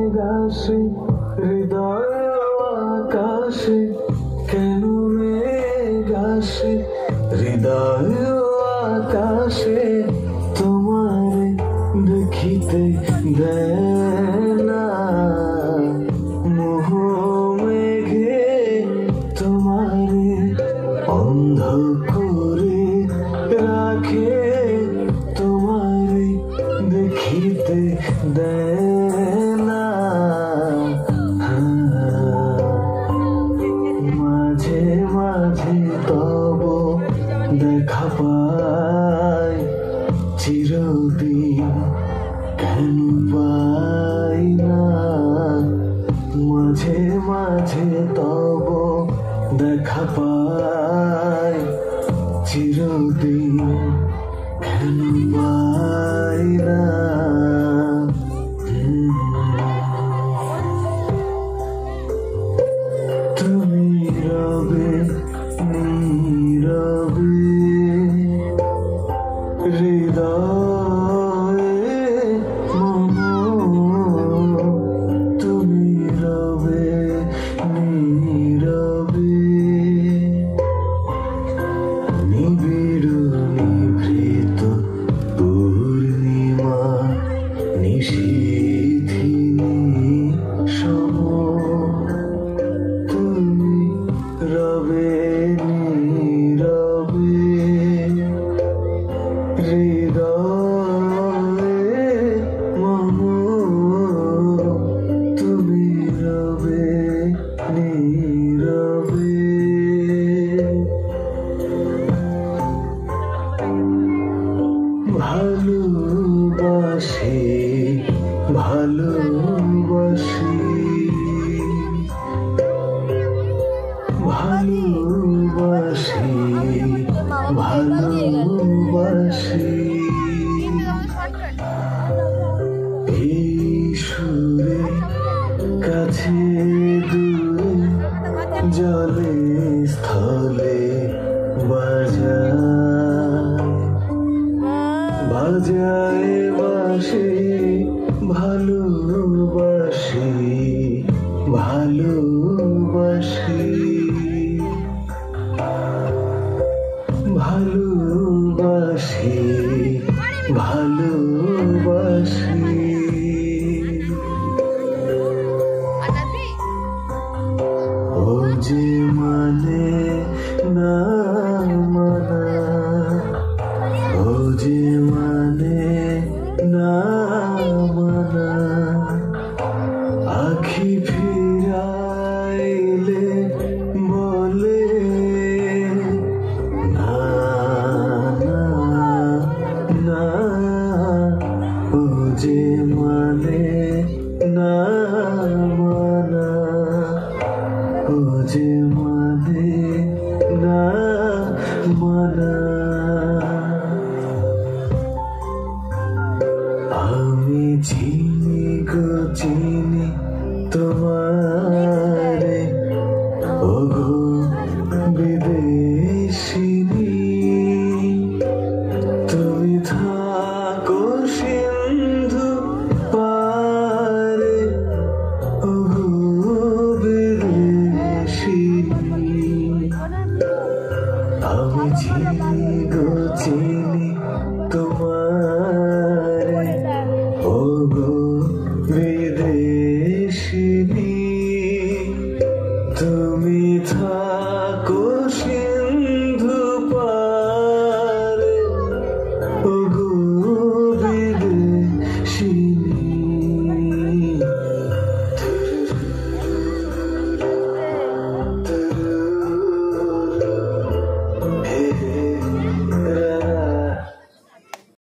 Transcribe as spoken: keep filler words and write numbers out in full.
মেঘাসে হৃদয় আকাশে কেন মেঘাসে হৃদয় আকাশে তোমারে দেখিতে দেয় না মোহ মেঘে তোমারে অন্ধ করে রাখে তোমারে দেখিতে দেয় না মাঝে মাঝে তব দেখা পাই চিরদিন কেন পাই না মাঝে মাঝে তব দেখা পাই চিরদিন কেন পাই না তুমি রবে নীরবে হৃদয়ে মম তুমি রবে নীরবে নিবিড় নিভৃত পূর্ণিমা নিশীথিনী সম তুমি রবে নীরবে হৃদয়ে মম তুমি রবে নীরবে ভালোবাসি ভালোবাসি ভালোবাসি ভালোবাসি এই সুরে কাছে দূরে জলে স্থলে বাজায় বাজায় বাসি ভালোবাসি ভালোবাসি ভালোবাসি ভালোবাসি ও যে মানে না মানা ও যে মানে না মানা আখি ফিরাইলে বলে না না না ও যে মানে না মানা ও যে মানে না মানা আমি চিনি গো চিনি তোমারে ওগো বিদেশিনী তুমি থাকো সিন্ধু পারে ওগো বিদেশিনী আমি চিনি গো চিনি তোমারে ওগো বিদেশিনী তুমি থাকো